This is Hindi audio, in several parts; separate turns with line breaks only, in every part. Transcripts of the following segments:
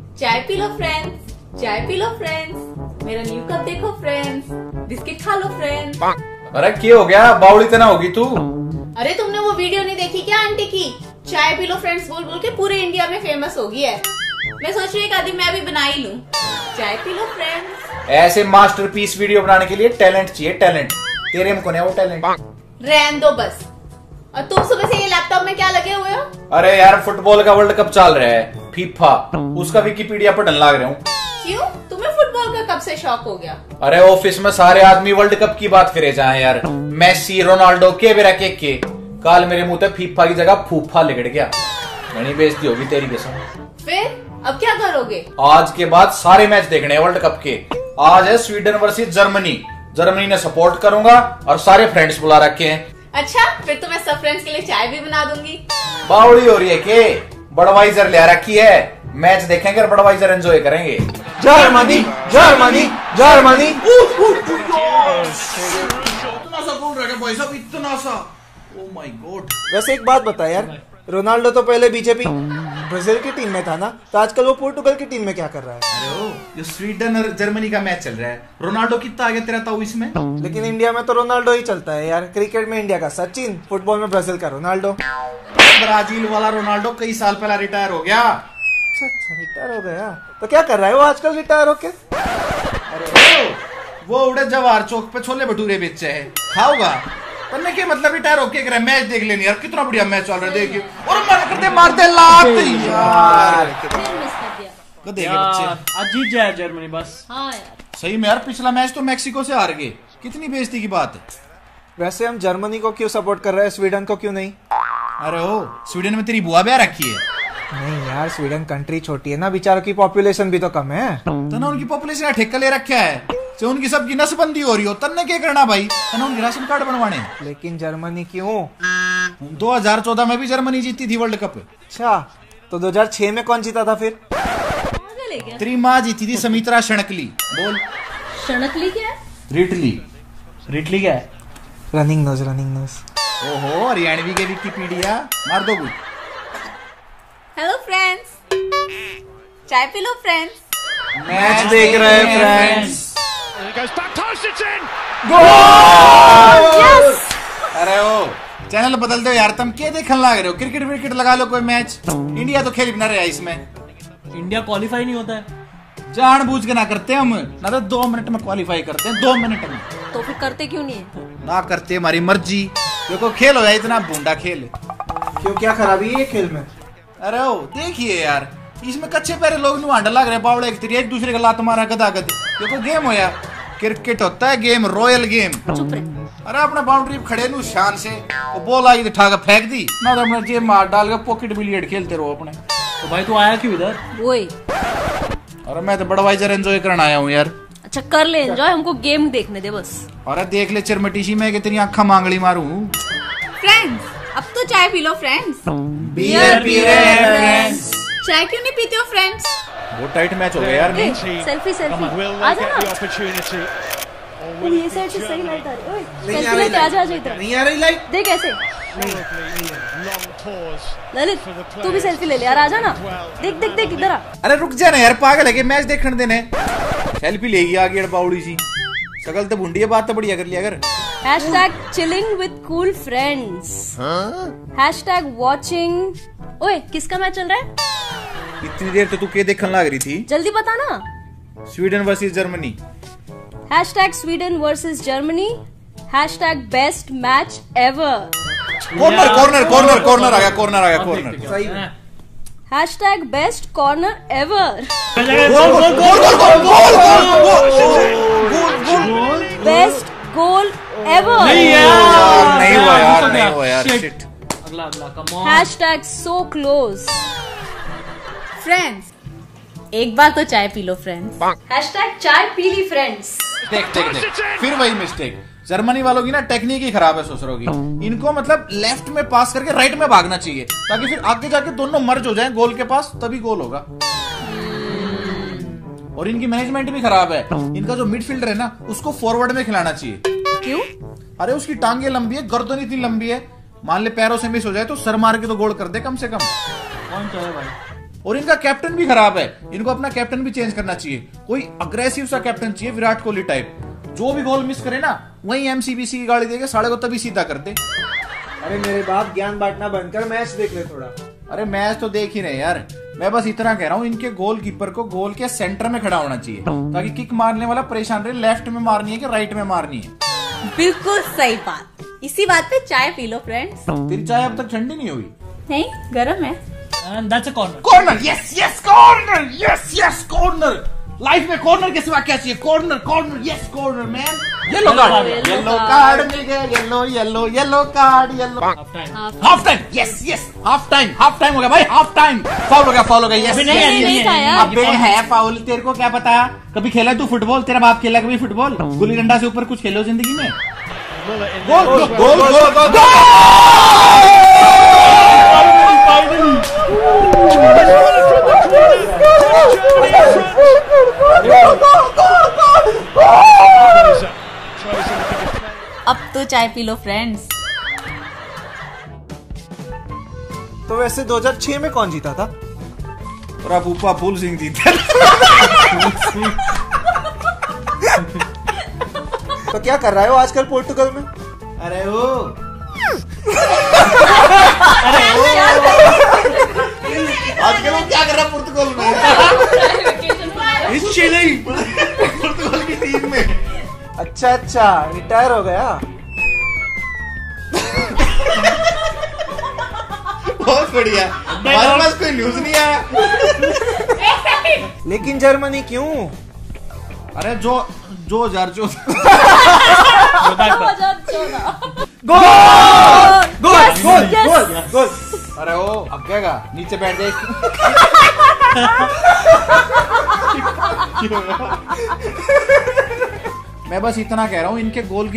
चाय पी लो फ्रेंड्स, चाय पी लो फ्रेंड्स, मेरा न्यू कप देखो फ्रेंड्स, बिस्किट खा लो फ्रेंड्स।
अरे क्या हो गया, बावड़ी तना होगी तू?
अरे तुमने वो वीडियो नहीं देखी क्या आंटी की? चाय पी लो फ्रेंड्स बोल बोल के पूरे इंडिया में फेमस हो गई है। मैं सोच रही हूँ एक आदि मैं भी बना ही लूं। चाय पी लो फ्रेंड्स।
ऐसे मास्टरपीस वीडियो बनाने के लिए टैलेंट चाहिए, टैलेंट। तेरे में कौन है वो टैलेंट?
रहने दो बस। और तुम सुबह से ये लैपटॉप में क्या लगे हुए हो?
अरे यार, फुटबॉल का वर्ल्ड कप चल रहा है, फीफा, उसका विकिपीडिया पर डल लग रहा हूँ।
क्यों, तुम्हें फुटबॉल का कब से शौक हो गया?
अरे ऑफिस में सारे आदमी वर्ल्ड कप की बात करे जाए यार। मेसी, रोनाल्डो के बेरा के काल मेरे मुंह तक फीफा की जगह फूफा लिगड़ गया। बड़ी बेइज्जती होगी तेरी कसम।
फिर अब क्या करोगे?
आज के बाद सारे मैच देखने हैं वर्ल्ड कप के। आज है स्वीडन वर्सेस जर्मनी। जर्मनी ने सपोर्ट करूंगा और सारे फ्रेंड्स बुला रखे हैं।
अच्छा, फिर तो मैं सब फ्रेंड्स के लिए चाय भी बना दूंगी।
बावड़ी हो रही है के? बडवाइजर ले रखी है, मैच देखेंगे और बडवाइजर एंजॉय करेंगे।
Germany Germany Germany.
इतना सा बोल रहा है भाई साहब, इतना सा। Oh my god.
वैसे एक बात बता यार, रोनाल्डो तो पहले बीजेपी ब्राजील की टीम में था ना, तो आजकल वो पोर्टुगल की टीम में क्या कर रहा है?
अरे ओ, जो स्वीडन और जर्मनी का मैच चल रहा है, रोनाल्डो कितना आगे तेरा था इसमें?
लेकिन इंडिया में तो रोनाल्डो ही चलता है यार। क्रिकेट में इंडिया का सचिन, फुटबॉल में ब्राजील का रोनाल्डो।
ब्राजील वाला रोनाल्डो कई साल पहले रिटायर हो गया।
अच्छा, रिटायर हो गया? तो क्या कर रहा है वो आजकल रिटायर होके?
अरे वो उड़े जवाहर चौक पे छोले भटूरे बेचे है, खाओगा? करने के मतलब रिटायर होके कर मैच देख लेनी यार। कितना बढ़िया मैच चल रहा है, देखिए। और मन करते मारते लात यार। गधे के बच्चे।
आज जीत जाए जर्मनी बस।
हाँ यार,
सही में यार, पिछला मैच तो मैक्सिको से हार गए। कितनी बेइज्जती की बात है।
वैसे हम जर्मनी को क्यों सपोर्ट कर रहे हैं, स्वीडन को क्यों नहीं?
अरे ओ, स्वीडन में तेरी बुआ ब्याह रखी है?
नहीं यार, स्वीडन कंट्री छोटी है ना, बेचारों की पॉपुलेशन भी तो कम है।
तो ना उनकी पॉपुलेशन ठेका ले रखा है, तो उनकी सबकी नसबंदी हो रही हो, तन्ने क्या करना भाई? ना उनके राशन कार्ड बनवाने।
लेकिन जर्मनी क्यों?
2014 में भी जर्मनी जीती थी वर्ल्ड कप।
अच्छा, तो 2006 में कौन जीता था फिर?
तेरी माँ जीती थी, समित्रा शणकली। बोल।
शणकली क्या है?
रिटली।
रिटली क्या है?
Running nose, running nose.
ओहो, हरियाणवी के विकिपीडिया मार दो कुछ।
हेलो फ्रेंड्स, चाय पी लो फ्रेंड्स।
मैच देख रहे हैं फ्रेंड्स।
अरे ओ, चैनल बदल दो यार, तुम क्या देखने लग रहे हो? क्रिकेट विकेट लगा लो कोई मैच। इंडिया तो खेल भी ना रहा इसमें।
इंडिया क्वालिफाई नहीं होता है।
जानबूझ के ना करते हम, ना तो 2 मिनट में क्वालिफाई करते हैं, 2 मिनट में।
तो फिर करते क्यों नहीं है?
ना करते, हमारी मर्जी। देखो खेल हो जाए, इतना बूंदा खेल।
क्यों, क्या खराबी है खेल में?
अरे ओ, देखिए यार, इसमें कच्चे पैरे लोग नुहांडा लग रहे हैं, बावड़े एक दूसरे का लात मारा गदा गदी। देखो गेम हो यार, क्रिकेट होता है गेम, रॉयल गेम।
चुप रहे।
अरे अपना बाउंड्री खड़े नु शान से, वो बॉल आई तो ठाकर फेंक दी ना, तो अपना जेब मार डाल के पॉकेट बिलियर्ड खेलते रहो अपने।
तो भाई तू आया क्यों इधर?
वही।
अरे मैं तो बडवाइजर एंजॉय करने आया हूँ यार।
अच्छा कर ले एंजॉय, हमको गेम देखने दे बस।
अरे देख ले चिरमटीशी, मैं कि तेरी आंखा मांगली मारू।
फ्रेंड्स, अब तो चाय पी लो फ्रेंड्स।
बियर पी रहे हैं फ्रेंड्स।
चाय क्यों नहीं पीते हो फ्रेंड्स?
बहुत टाइट मैच हो गया यार। नहीं
सेल्फी सेल्फी आ जा ना। ये साइड से सही लाइट आ रही है। सेल्फी लेके आ जा इधर।
नहीं आ रही लाइट।
देख ऐसे। ललित, तू भी सेल्फी ले ले यार, आ जा ना। देख देख देख इधर आ।
अरे रुक जा ना यार, पागल है कि मैच देखने देने। सेल्फी लेगी आगे बाउड़ी सी, शकल तो भूंडी है, बात तो बढ़िया कर लिया कर।
#chilling with cool friends, #watching। ओए, किसका मैच चल रहा है?
इतनी देर तो तू क्या देखने लग रही थी?
जल्दी बता ना।
Sweden versus Germany.
#Sweden versus Germany, #best match ever,
corner corner corner corner आ गया, कॉर्नर आ गया, कॉर्नर।
सही।
#best corner ever, best goal ever,
नहीं यार,
नहीं हुआ यार, नहीं हुआ यार, शिट।
अगला अगला come on.
#so close। Friends, एक बार तो चाय पी लो फ्रेंड्स। #चाय पी ली फ्रेंड्स।
देख देख देख, फिर वही मिस्टेक। जर्मनी वालों की ना टेक्निक ही खराब है ससुरों की। इनको मतलब लेफ्ट में पास करके राइट में भागना चाहिए, ताकि फिर आगे जाके दोनों मर्ज हो जाएं गोल के पास, तभी गोल होगा। और इनकी मैनेजमेंट भी खराब है। इनका जो मिडफील्डर है ना, उसको फॉरवर्ड में खिलाना चाहिए।
क्यों?
अरे उसकी टांगे लंबी है, गर्दन इतनी लंबी है, मान ले पैरों से मिस हो जाए तो सर मार के तो गोल कर दे कम से कम।
कौन चाहे भाई?
और इनका कैप्टन भी खराब है, इनको अपना कैप्टन भी चेंज करना चाहिए, कोई अग्रेसिव सा कैप्टन चाहिए, विराट कोहली टाइप, जो भी गोल मिस करे ना वही एमसीबीसी की गाड़ी देके साले को तभी सीधा कर दे।
अरे मेरे बाप, ज्ञान बांटना बंद कर, मैच देख ले थोड़ा।
अरे मैच तो देख ही रहे यार, मैं बस इतना कह रहा हूँ इनके गोलकीपर को गोल के सेंटर में खड़ा होना चाहिए ताकि किक मारने वाला परेशान रहे, लेफ्ट में मारनी है कि राइट में मारनी है।
बिल्कुल सही बात। इसी बात पे चाय पी लो फ्रेंड्स।
तेरी चाय अब तक ठंडी नहीं हुई?
नहीं, गरम है।
And that's a corner.
Corner, yes yes corner, yes yes corner. Life में कॉर्नर के सिवा क्या चाहिए? Corner corner, yes corner man. Yellow card, yellow card मिल गया, yellow yellow yellow card, yellow.
Half time.
Half time, yes yes, half time हो गया भाई, हाफ टाइम। फाउल हो गया, यस।
अभी नहीं था यार।
अबे है फाउल, तेरे को क्या पता? कभी खेला तू फुटबॉल? तेरा बाप खेला कभी फुटबॉल? गुल्ली डंडा से ऊपर कुछ खेलो जिंदगी में? गोल गोल गोल गोल गोल।
अब तो चाय पी लो फ्रेंड्स।
तो वैसे 2006 में कौन जीता था?
फूफा फूल सिंह जीते।
तो क्या कर रहा है वो आजकल पोर्टुगल में?
अरे वो आजकल वो क्या कर रहा है पोर्तुगल में? पोर्तुगल की टीम में।
अच्छा, रिटायर हो गया।
बहुत बढ़िया, हमारे पास कोई न्यूज नहीं आया।
लेकिन जर्मनी क्यों?
अरे जो
गोल गोल।
अरे वो अब क्या नीचे बैठ गए। मैं बस इतना कह रहा हूँ इनके गोल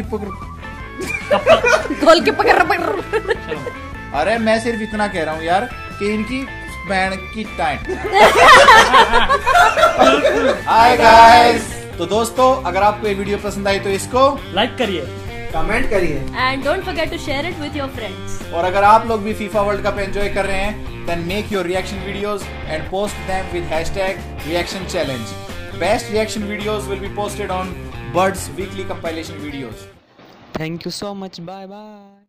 की पकड़। अरे मैं सिर्फ इतना कह रहा हूँ यार कि इनकी बैंड की टाइट। हाय गाइस, तो दोस्तों अगर आपको ये वीडियो पसंद आई तो इसको
लाइक करिए,
कमेंट करिए,
And don't forget to share it with your friends.
और अगर आप लोग भी फीफा वर्ल्ड कप एंजॉय कर रहे हैं then make your reaction videos and post them with #reaction challenge. Best reaction videos will be posted on Bird's weekly compilation videos.
Thank you so much. Bye bye.